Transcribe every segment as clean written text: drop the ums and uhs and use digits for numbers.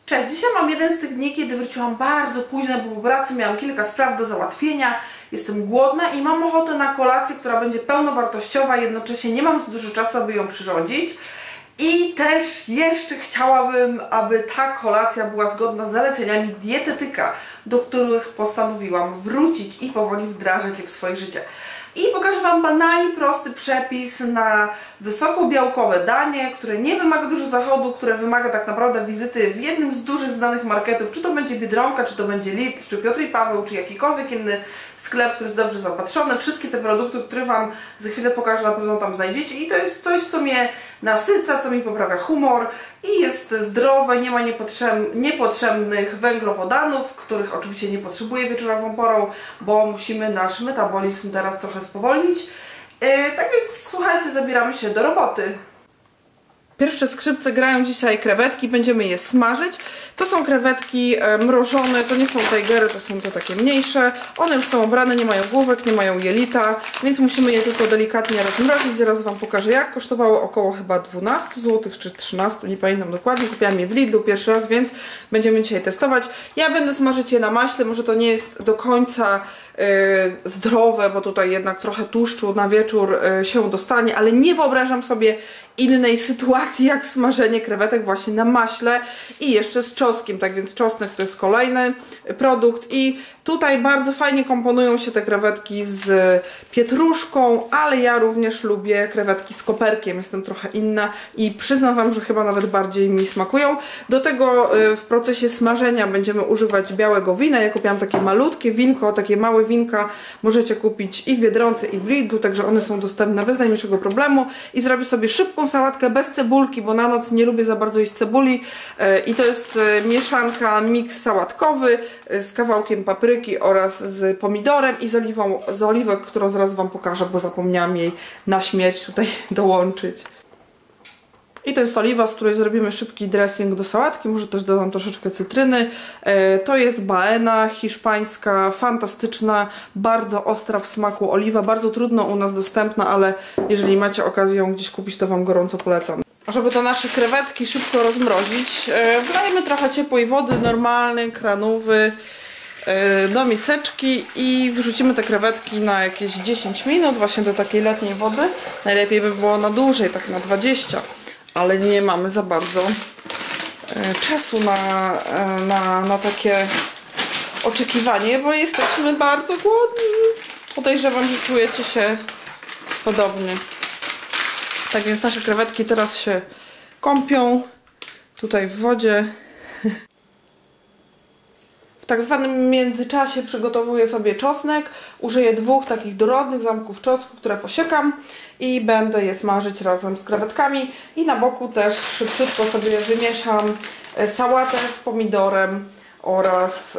Cześć, dzisiaj mam jeden z tych dni, kiedy wróciłam bardzo późno, bo po pracy miałam kilka spraw do załatwienia. Jestem głodna i mam ochotę na kolację, która będzie pełnowartościowa, jednocześnie nie mam za dużo czasu, aby ją przyrządzić. I też jeszcze chciałabym, aby ta kolacja była zgodna z zaleceniami dietetyka, do których postanowiłam wrócić i powoli wdrażać je w swoje życie. I pokażę Wam banalnie prosty przepis na wysokobiałkowe danie, które nie wymaga dużo zachodu, które wymaga tak naprawdę wizyty w jednym z dużych znanych marketów, czy to będzie Biedronka, czy to będzie Lidl, czy Piotr i Paweł, czy jakikolwiek inny sklep, który jest dobrze zaopatrzony. Wszystkie te produkty, które Wam za chwilę pokażę, na pewno tam znajdziecie i to jest coś, co mnie nasyca, co mi poprawia humor i jest zdrowe, nie ma niepotrzebnych węglowodanów, których oczywiście nie potrzebuję wieczorową porą, bo musimy nasz metabolizm teraz trochę spowolnić. Tak więc słuchajcie, zabieramy się do roboty. Pierwsze skrzypce grają dzisiaj krewetki, będziemy je smażyć. To są krewetki mrożone, to nie są tigery, to są te takie mniejsze. One już są obrane, nie mają główek, nie mają jelita, więc musimy je tylko delikatnie rozmrozić. Zaraz Wam pokażę jak. Kosztowało około chyba 12 zł czy 13, nie pamiętam dokładnie. Kupiłam je w Lidlu pierwszy raz, więc będziemy dzisiaj testować. Ja będę smażyć je na maśle, może to nie jest do końca zdrowe, bo tutaj jednak trochę tłuszczu na wieczór się dostanie, ale nie wyobrażam sobie innej sytuacji jak smażenie krewetek właśnie na maśle i jeszcze z czosnkiem, tak więc czosnek to jest kolejny produkt i tutaj bardzo fajnie komponują się te krewetki z pietruszką, ale ja również lubię krewetki z koperkiem, jestem trochę inna i przyznam Wam, że chyba nawet bardziej mi smakują. Do tego w procesie smażenia będziemy używać białego wina. Ja kupiłam takie malutkie winko, takie małe winka możecie kupić i w Biedronce i w Lidlu, także one są dostępne bez najmniejszego problemu i zrobię sobie szybką sałatkę bez cebulki, bo na noc nie lubię za bardzo jeść cebuli i to jest mieszanka, miks sałatkowy z kawałkiem papryki oraz z pomidorem i z oliwek, którą zaraz Wam pokażę, bo zapomniałam jej na śmierć tutaj dołączyć. I to jest oliwa, z której zrobimy szybki dressing do sałatki, może też dodam troszeczkę cytryny. To jest Baena hiszpańska, fantastyczna, bardzo ostra w smaku oliwa, bardzo trudno u nas dostępna, ale jeżeli macie okazję ją gdzieś kupić, to Wam gorąco polecam. Żeby te nasze krewetki szybko rozmrozić, wlejemy trochę ciepłej wody, normalnej, kranowy, do miseczki i wrzucimy te krewetki na jakieś 10 minut właśnie do takiej letniej wody. Najlepiej by było na dłużej, tak na 20, ale nie mamy za bardzo czasu na takie oczekiwanie, bo jesteśmy bardzo głodni. Podejrzewam, że czujecie się podobnie. Tak więc nasze krewetki teraz się kąpią tutaj w wodzie. W tak zwanym międzyczasie przygotowuję sobie czosnek. Użyję 2 takich dorodnych ząbków czosnku, które posiekam i będę je smażyć razem z krewetkami. I na boku też szybciutko sobie wymieszam sałatę z pomidorem oraz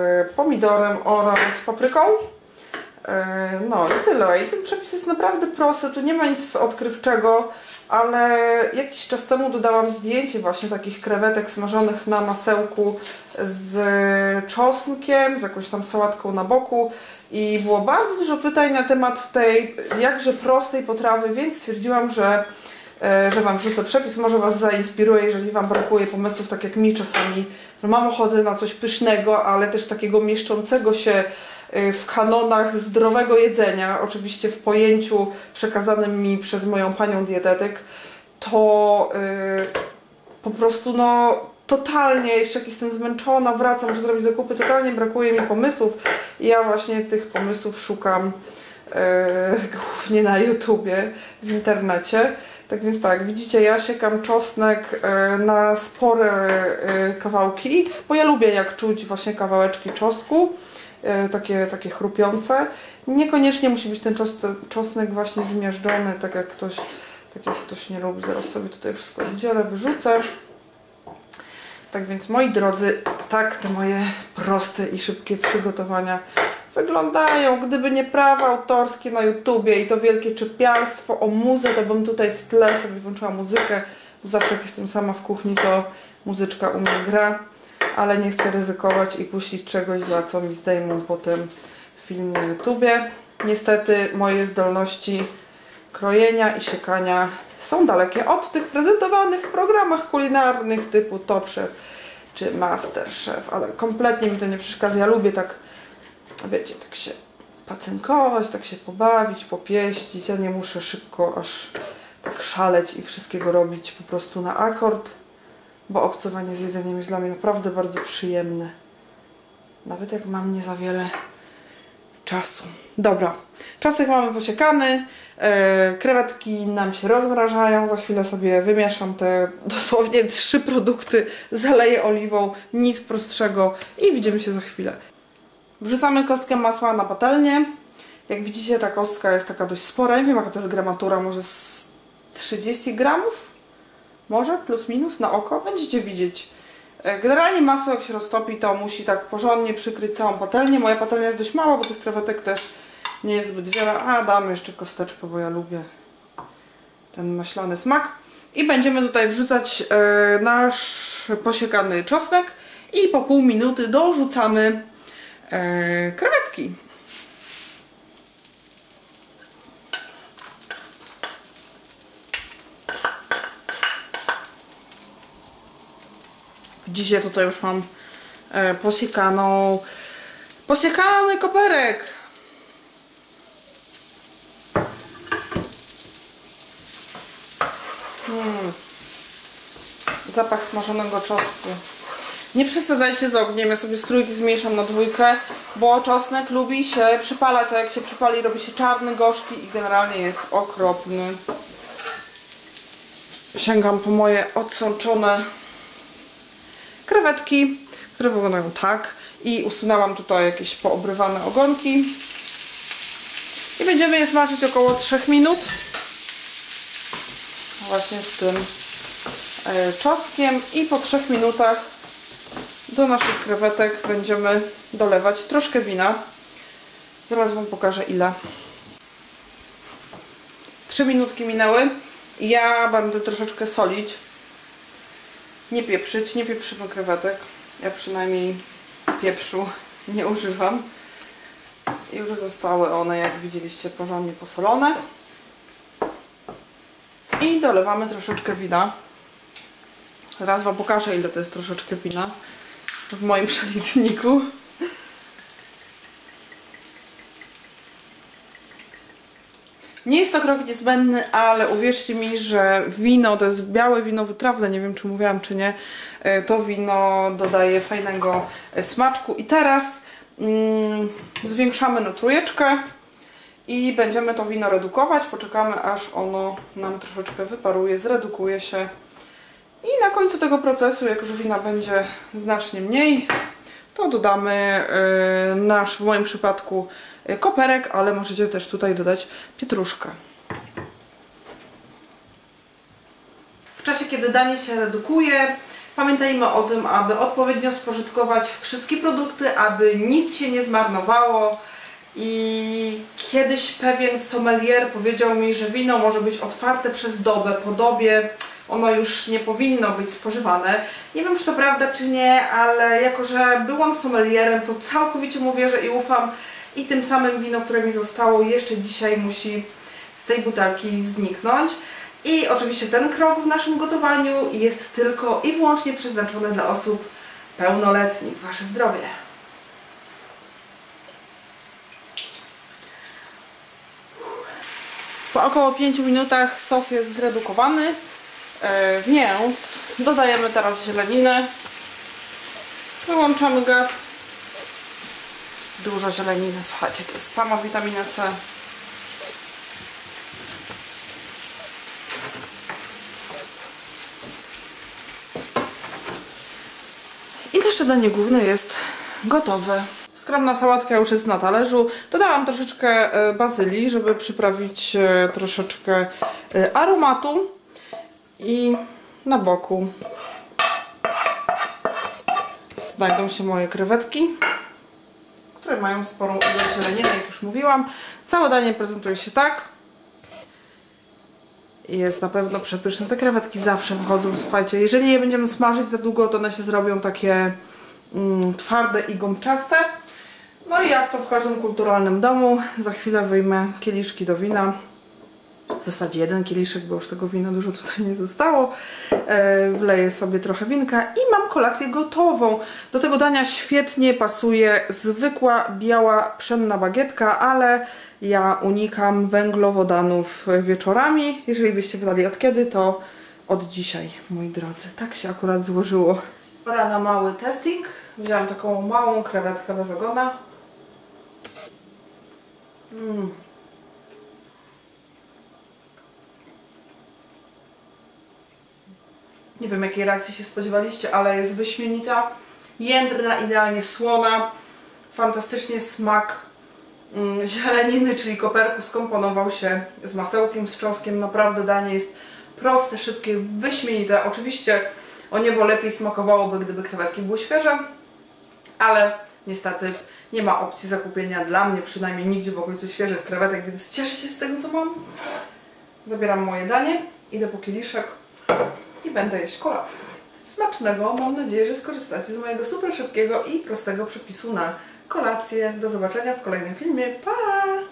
papryką. No i tyle. I ten przepis jest naprawdę prosty, tu nie ma nic odkrywczego, ale jakiś czas temu dodałam zdjęcie właśnie takich krewetek smażonych na masełku z czosnkiem, z jakąś tam sałatką na boku i było bardzo dużo pytań na temat tej jakże prostej potrawy, więc stwierdziłam, że Wam wrzucę przepis, może Was zainspiruje, jeżeli Wam brakuje pomysłów, tak jak mi czasami, że mam ochotę na coś pysznego, ale też takiego mieszczącego się w kanonach zdrowego jedzenia, oczywiście w pojęciu przekazanym mi przez moją panią dietetyk, to po prostu no totalnie, jeszcze jak jestem zmęczona, wracam, muszę zrobić zakupy, totalnie brakuje mi pomysłów i ja właśnie tych pomysłów szukam głównie na YouTubie, w internecie. Tak więc tak, widzicie, ja siekam czosnek na spore kawałki, bo ja lubię jak czuć właśnie kawałeczki czosnku, takie chrupiące. Niekoniecznie musi być ten czosnek właśnie zmiażdżony, tak jak ktoś nie lubi. Zaraz sobie tutaj wszystko oddzielę, wyrzucę. Tak więc moi drodzy, tak te moje proste i szybkie przygotowania wyglądają. Gdyby nie prawa autorskie na YouTubie i to wielkie czepialstwo o muzę, to bym tutaj w tle sobie włączyła muzykę. Zawsze jak jestem sama w kuchni, to muzyczka u mnie gra. Ale nie chcę ryzykować i puścić czegoś, za co mi zdejmą potem film na YouTubie. Niestety moje zdolności krojenia i siekania są dalekie od tych prezentowanych w programach kulinarnych typu Top Chef czy MasterChef, ale kompletnie mi to nie przeszkadza. Ja lubię tak, wiecie, tak się pacynkować, tak się pobawić, popieścić. Ja nie muszę szybko aż tak szaleć i wszystkiego robić po prostu na akord, bo obcowanie z jedzeniem jest dla mnie naprawdę bardzo przyjemne. Nawet jak mam nie za wiele czasu. Dobra, czosnek mamy posiekany, krewetki nam się rozmrażają, za chwilę sobie wymieszam te dosłownie 3 produkty, zaleję oliwą, nic prostszego i widzimy się za chwilę. Wrzucamy kostkę masła na patelnię. Jak widzicie, ta kostka jest taka dość spora, nie wiem jaka to jest gramatura, może z 30 gramów? Może plus minus na oko, będziecie widzieć. Generalnie masło jak się roztopi, to musi tak porządnie przykryć całą patelnię. Moja patelnia jest dość mała, bo tych krewetek też nie jest zbyt wiele. A damy jeszcze kosteczkę, bo ja lubię ten maślany smak. I będziemy tutaj wrzucać nasz posiekany czosnek i po pół minuty dorzucamy krewetki. Dzisiaj tutaj już mam posiekany koperek. Zapach smażonego czosnku. Nie przesadzajcie z ogniem, ja sobie z trójki zmniejszam na 2, bo czosnek lubi się przypalać, a jak się przypali, robi się czarny, gorzki i generalnie jest okropny. Sięgam po moje odsączone krewetki, które wyglądają tak, i usunęłam tutaj jakieś poobrywane ogonki i będziemy je smażyć około 3 minut właśnie z tym czosnkiem i po 3 minutach do naszych krewetek będziemy dolewać troszkę wina. Zaraz Wam pokażę ile. 3 minutki minęły i ja będę troszeczkę solić. Nie pieprzyć, nie pieprzymy krewetek. Ja przynajmniej pieprzu nie używam. Już zostały one, jak widzieliście, porządnie posolone. I dolewamy troszeczkę wina. Zaraz Wam pokażę, ile to jest troszeczkę wina w moim przeliczniku. Nie jest to krok niezbędny, ale uwierzcie mi, że wino, to jest białe wino wytrawne, nie wiem czy mówiłam czy nie, to wino dodaje fajnego smaczku. I teraz zwiększamy na 3 i będziemy to wino redukować. Poczekamy, aż ono nam troszeczkę wyparuje, zredukuje się. I na końcu tego procesu, jak już wina będzie znacznie mniej, to dodamy nasz, w moim przypadku, koperek, ale możecie też tutaj dodać pietruszkę. W czasie, kiedy danie się redukuje, pamiętajmy o tym, aby odpowiednio spożytkować wszystkie produkty, aby nic się nie zmarnowało. I kiedyś pewien sommelier powiedział mi, że wino może być otwarte przez dobę, po dobie ono już nie powinno być spożywane. Nie wiem, czy to prawda, czy nie, ale jako, że byłam sommelierem, to całkowicie mu wierzę i ufam. I tym samym wino, które mi zostało, jeszcze dzisiaj musi z tej butelki zniknąć. I oczywiście ten krok w naszym gotowaniu jest tylko i wyłącznie przeznaczony dla osób pełnoletnich. Wasze zdrowie! Po około 5 minutach sos jest zredukowany, więc dodajemy teraz zieleninę. Wyłączamy gaz. Dużo zieleniny, słuchajcie, to jest sama witamina C. I nasze danie główne jest gotowe. Skromna sałatka już jest na talerzu. Dodałam troszeczkę bazylii, żeby przyprawić troszeczkę aromatu. I na boku znajdą się moje krewetki, które mają sporą ilość zieleniny, jak już mówiłam. Całe danie prezentuje się tak. I jest na pewno przepyszne. Te krewetki zawsze wychodzą, słuchajcie. Jeżeli je będziemy smażyć za długo, to one się zrobią takie twarde i gąbczaste. No i jak to w każdym kulturalnym domu, za chwilę wyjmę kieliszki do wina w zasadzie jeden kieliszek, bo już tego wina dużo tutaj nie zostało. Wleję sobie trochę winka i mam kolację gotową. Do tego dania świetnie pasuje zwykła, biała, pszenna bagietka, ale ja unikam węglowodanów wieczorami. Jeżeli byście pytali od kiedy, to od dzisiaj, moi drodzy. Tak się akurat złożyło. Pora na mały testing. Wziąłam taką małą krewetkę bez ogona. Nie wiem, jakiej reakcji się spodziewaliście, ale jest wyśmienita, jędrna, idealnie słona, fantastycznie smak zieleniny, czyli koperku skomponował się z masełkiem, z cząstkiem. Naprawdę danie jest proste, szybkie, wyśmienite. Oczywiście o niebo lepiej smakowałoby, gdyby krewetki były świeże, ale niestety nie ma opcji zakupienia dla mnie, przynajmniej nigdzie w okolicy świeżych krewetek, więc cieszę się z tego, co mam. Zabieram moje danie, idę po kieliszek i będę jeść kolację. Smacznego, mam nadzieję, że skorzystacie z mojego super szybkiego i prostego przepisu na kolację. Do zobaczenia w kolejnym filmie. Pa!